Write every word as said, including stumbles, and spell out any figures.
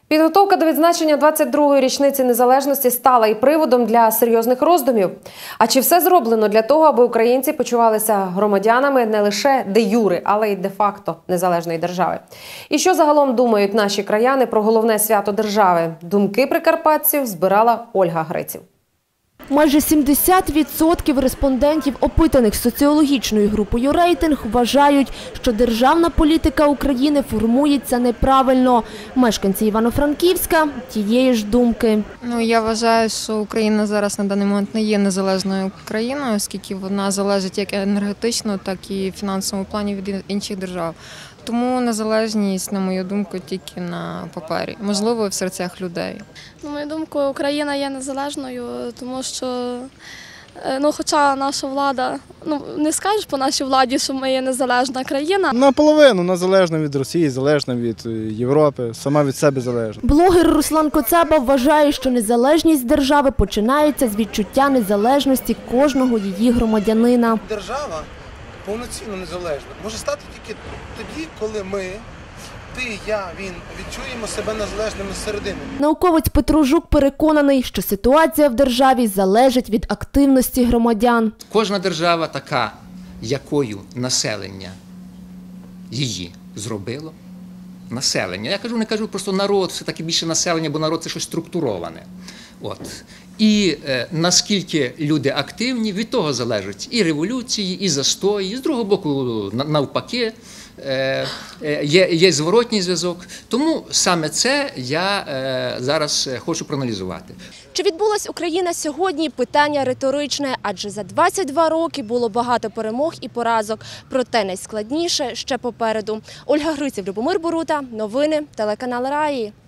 Підготовка до відзначення двадцять другої річниці незалежності стала і приводом для серйозних роздумів. А чи все зроблено для того, аби українці почувалися громадянами не лише де-юре, але й де-факто незалежної держави? І що загалом думають наші краяни про головне свято держави? Думки прикарпатців збирала Ольга Гриців. Майже сімдесят відсотків респондентів, опитаних соціологічною групою «Рейтинг», вважають, що державна політика України формується неправильно. Мешканці Івано-Франківська тієї ж думки. Ну, я вважаю, що Україна зараз на даний момент не є незалежною країною, оскільки вона залежить як енергетично, так і в фінансовому плані від інших держав. Тому незалежність, на мою думку, тільки на папері, можливо, в серцях людей. На мою думку, Україна є незалежною, тому що, ну, хоча наша влада, ну, не скажеш по нашій владі, що ми є незалежна країна. Наполовину незалежна від Росії, залежна від Європи, сама від себе залежна. Блогер Руслан Коцаба вважає, що незалежність держави починається з відчуття незалежності кожного її громадянина. Держава повноцінно незалежна може стати тільки тоді, коли ми, ти, я, він, відчуємо себе незалежними зсередини. Науковець Петро Жук переконаний, що ситуація в державі залежить від активності громадян. Кожна держава така, якою населення її зробило. Населення. Я кажу, не кажу просто народ, все-таки більше населення, бо народ – це щось структуроване. От. І е, наскільки люди активні, від того залежать і революції, і застої, і з другого боку навпаки, е, е, є, є зворотній зв'язок. Тому саме це я е, зараз хочу проаналізувати. Чи відбулась Україна сьогодні? Питання риторичне, адже за двадцять два роки було багато перемог і поразок. Проте найскладніше ще попереду. Ольга Гриців, Любомир Борута, новини, телеканал Раї.